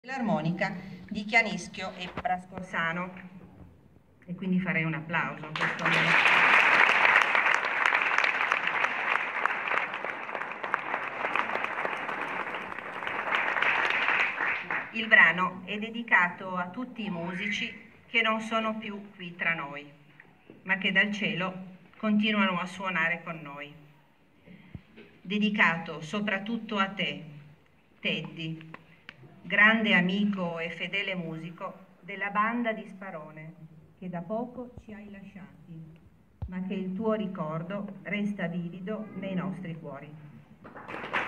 L'armonica di Chianischio e Prascorsano, e quindi farei un applauso a questo momento. Il brano è dedicato a tutti i musici che non sono più qui tra noi, ma che dal cielo continuano a suonare con noi. Dedicato soprattutto a te, Teddy, grande amico e fedele musico della banda di Sparone, che da poco ci hai lasciati, ma che il tuo ricordo resta vivido nei nostri cuori.